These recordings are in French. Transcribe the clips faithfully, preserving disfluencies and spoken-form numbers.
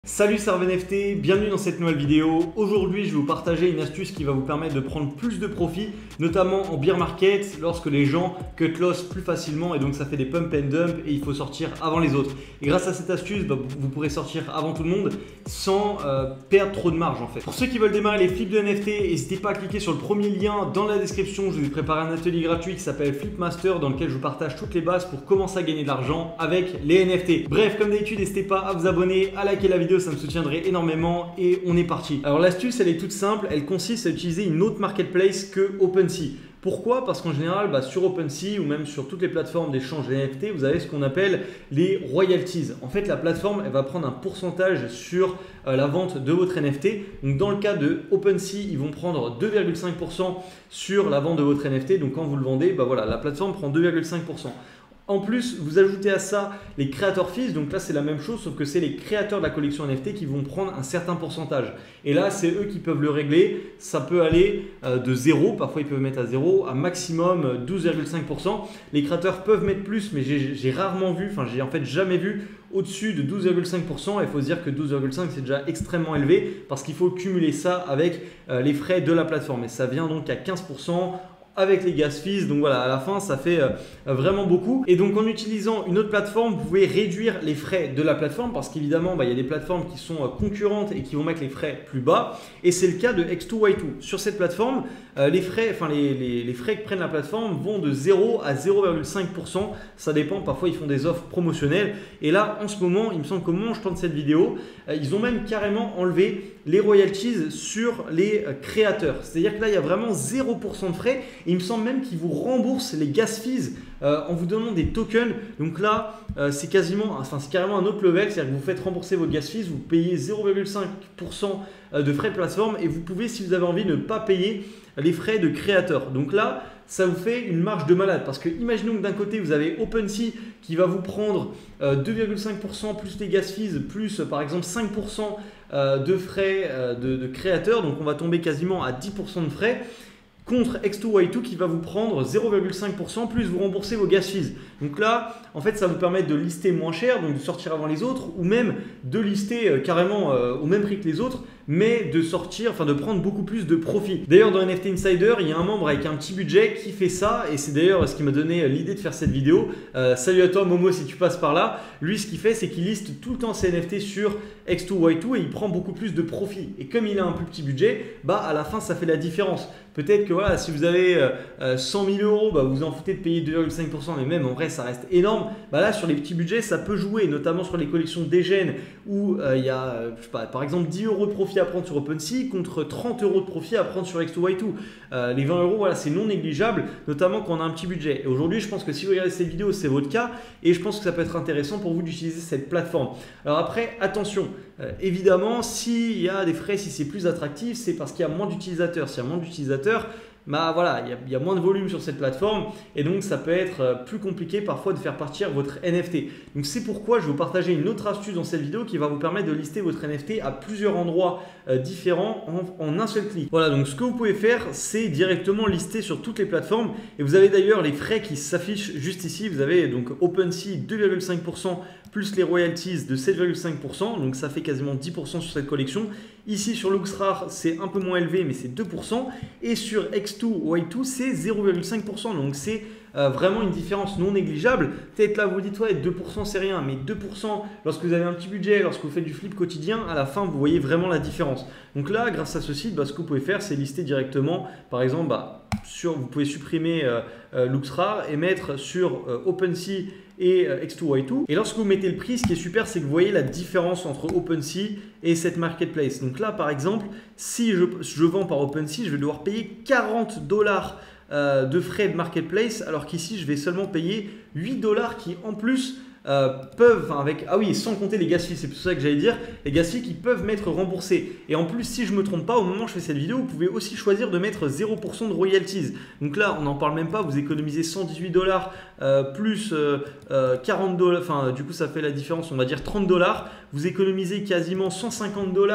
Salut Serve N F T, bienvenue dans cette nouvelle vidéo. Aujourd'hui, je vais vous partager une astuce qui va vous permettre de prendre plus de profit, notamment en bear market, lorsque les gens cut loss plus facilement et donc ça fait des pump and dump et il faut sortir avant les autres. Et grâce à cette astuce, bah, vous pourrez sortir avant tout le monde sans euh, perdre trop de marge en fait. Pour ceux qui veulent démarrer les flips de N F T, n'hésitez pas à cliquer sur le premier lien dans la description. Je vous ai préparé un atelier gratuit qui s'appelle Flipmaster dans lequel je vous partage toutes les bases pour commencer à gagner de l'argent avec les N F T. Bref, comme d'habitude, n'hésitez pas à vous abonner, à liker la vidéo, ça me soutiendrait énormément et on est parti. Alors l'astuce, elle est toute simple, elle consiste à utiliser une autre marketplace que OpenSea. Pourquoi? Parce qu'en général, bah, sur OpenSea ou même sur toutes les plateformes d'échange N F T, vous avez ce qu'on appelle les royalties. En fait, la plateforme, elle va prendre un pourcentage sur euh, la vente de votre N F T. Donc, dans le cas de OpenSea, ils vont prendre deux virgule cinq pour cent sur la vente de votre N F T. Donc, quand vous le vendez, bah, voilà, la plateforme prend deux virgule cinq pour cent. En plus, vous ajoutez à ça les creator fees, donc là c'est la même chose, sauf que c'est les créateurs de la collection N F T qui vont prendre un certain pourcentage. Et là, c'est eux qui peuvent le régler. Ça peut aller euh, de zéro, parfois ils peuvent mettre à zéro, à maximum douze virgule cinq pour cent. Les créateurs peuvent mettre plus, mais j'ai rarement vu, enfin j'ai en fait jamais vu au-dessus de douze virgule cinq pour cent. Il faut se dire que douze virgule cinq pour cent c'est déjà extrêmement élevé parce qu'il faut cumuler ça avec euh, les frais de la plateforme. Et ça vient donc à quinze pour cent. Avec les gas fees, donc voilà, à la fin ça fait euh, vraiment beaucoup. Et donc en utilisant une autre plateforme, vous pouvez réduire les frais de la plateforme parce qu'évidemment bah, il y a des plateformes qui sont euh, concurrentes et qui vont mettre les frais plus bas. Et c'est le cas de X deux Y deux. Sur cette plateforme, euh, les, frais, enfin, les, les, les frais que prennent la plateforme vont de zéro à zéro virgule cinq pour cent. Ça dépend, parfois ils font des offres promotionnelles. Et là en ce moment, il me semble qu'au moment où je tourne cette vidéo, euh, ils ont même carrément enlevé les royalties sur les euh, créateurs. C'est-à-dire que là il y a vraiment zéro pour cent de frais. Et il me semble même qu'ils vous remboursent les gas fees euh, en vous donnant des tokens. Donc là, euh, c'est quasiment, enfin c'est carrément un autre level. C'est-à-dire que vous faites rembourser votre gas fees, vous payez zéro virgule cinq pour cent de frais de plateforme et vous pouvez, si vous avez envie, ne pas payer les frais de créateur. Donc là, ça vous fait une marge de malade parce que imaginons que d'un côté, vous avez OpenSea qui va vous prendre euh, deux virgule cinq pour cent plus les gas fees plus euh, par exemple cinq pour cent euh, de frais euh, de, de créateur. Donc on va tomber quasiment à dix pour cent de frais. Contre X deux Y deux qui va vous prendre zéro virgule cinq pour cent plus vous rembourser vos gas fees. Donc là, en fait, ça va vous permettre de lister moins cher, donc de sortir avant les autres, ou même de lister euh, carrément euh, au même prix que les autres, mais de sortir, enfin de prendre beaucoup plus de profit. D'ailleurs, dans N F T Insider, il y a un membre avec un petit budget qui fait ça, et c'est d'ailleurs ce qui m'a donné l'idée de faire cette vidéo. Euh, salut à toi Momo si tu passes par là. Lui, ce qu'il fait, c'est qu'il liste tout le temps ses N F T sur X deux Y deux et il prend beaucoup plus de profit. Et comme il a un plus petit budget, bah à la fin, ça fait la différence. Peut-être que voilà, si vous avez euh, cent mille euros, bah, vous en foutez de payer deux virgule cinq pour cent, mais même en vrai, ça reste énorme. Bah, là, sur les petits budgets, ça peut jouer, notamment sur les collections Degen où euh, il y a, euh, je sais pas, par exemple, dix euros de profit à prendre sur OpenSea contre trente euros de profit à prendre sur X deux Y deux. Euh, les vingt euros, voilà, c'est non négligeable, notamment quand on a un petit budget. Et aujourd'hui, je pense que si vous regardez cette vidéo, c'est votre cas et je pense que ça peut être intéressant pour vous d'utiliser cette plateforme. Alors après, attention, euh, évidemment, s'il y a des frais, si c'est plus attractif, c'est parce qu'il y a moins d'utilisateurs. S'il y a moins d'utilisateurs, bah voilà, il y, a, il y a moins de volume sur cette plateforme et donc ça peut être plus compliqué parfois de faire partir votre N F T. Donc c'est pourquoi je vais vous partager une autre astuce dans cette vidéo qui va vous permettre de lister votre N F T à plusieurs endroits euh, différents en, en un seul clic. Voilà, donc ce que vous pouvez faire, c'est directement lister sur toutes les plateformes et vous avez d'ailleurs les frais qui s'affichent juste ici. Vous avez donc OpenSea deux virgule cinq pour cent plus les royalties de sept virgule cinq pour cent, donc ça fait quasiment dix pour cent sur cette collection. Ici sur LooksRare, c'est un peu moins élevé, mais c'est deux pour cent. Et sur X deux Y deux, c'est zéro virgule cinq pour cent. Donc c'est euh, vraiment une différence non négligeable. Peut-être là, vous vous dites, ouais, deux pour cent, c'est rien. Mais deux pour cent, lorsque vous avez un petit budget, lorsque vous faites du flip quotidien, à la fin, vous voyez vraiment la différence. Donc là, grâce à ce site, bah, ce que vous pouvez faire, c'est lister directement, par exemple, bah, sur, vous pouvez supprimer euh, euh, LooksRare et mettre sur euh, OpenSea et euh, X deux Y deux. Et lorsque vous mettez le prix, ce qui est super, c'est que vous voyez la différence entre OpenSea et cette marketplace. Donc là, par exemple, si je, je vends par OpenSea, je vais devoir payer quarante dollars euh, de frais de marketplace, alors qu'ici, je vais seulement payer huit dollars qui, en plus, Euh, peuvent, enfin avec, ah oui, sans compter les gas fees, c'est pour ça que j'allais dire, les gas fees qui peuvent m'être remboursés. Et en plus, si je ne me trompe pas, au moment où je fais cette vidéo, vous pouvez aussi choisir de mettre zéro pour cent de royalties. Donc là, on n'en parle même pas, vous économisez cent dix-huit dollars euh, plus euh, euh, quarante dollars, enfin du coup ça fait la différence, on va dire trente dollars. Vous économisez quasiment cent cinquante dollars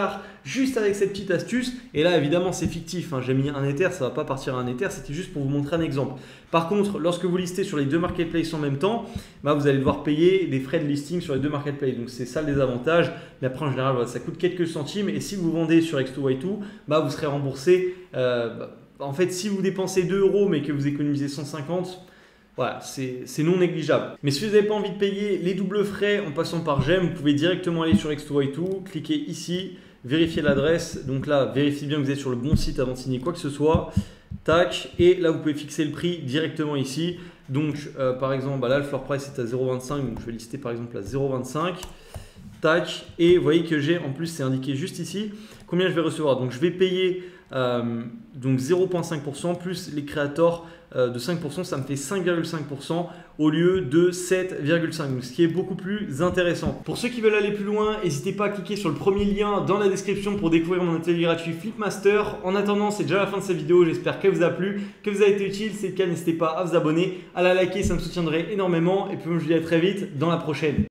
juste avec cette petite astuce. Et là évidemment c'est fictif, hein. J'ai mis un Ether, ça ne va pas partir à un Ether, c'était juste pour vous montrer un exemple. Par contre, lorsque vous listez sur les deux marketplaces en même temps, bah, vous allez devoir payer des frais de listing sur les deux marketplaces. Donc c'est ça le désavantage. Mais après en général, voilà, ça coûte quelques centimes. Et si vous vendez sur X deux Y deux, bah, vous serez remboursé. Euh, bah, en fait, si vous dépensez deux euros mais que vous économisez cent cinquante, voilà, c'est non négligeable. Mais si vous n'avez pas envie de payer les doubles frais en passant par Gem, vous pouvez directement aller sur X deux Y deux, cliquer ici, vérifier l'adresse. Donc là, vérifiez bien que vous êtes sur le bon site avant de signer quoi que ce soit. Tac, et là vous pouvez fixer le prix directement ici. Donc euh, par exemple, bah là le floor price est à zéro virgule vingt-cinq, donc je vais lister par exemple à zéro virgule vingt-cinq. Tac, et vous voyez que j'ai, en plus c'est indiqué juste ici, combien je vais recevoir. Donc je vais payer euh, donc zéro virgule cinq pour cent plus les créateurs euh, de cinq pour cent, ça me fait cinq virgule cinq pour cent au lieu de sept virgule cinq pour cent, donc ce qui est beaucoup plus intéressant. Pour ceux qui veulent aller plus loin, n'hésitez pas à cliquer sur le premier lien dans la description pour découvrir mon atelier gratuit Flipmaster. En attendant, c'est déjà la fin de cette vidéo, j'espère qu'elle vous a plu, que vous a été utile. Si c'est le cas, n'hésitez pas à vous abonner, à la liker, ça me soutiendrait énormément. Et puis moi je vous dis à très vite dans la prochaine.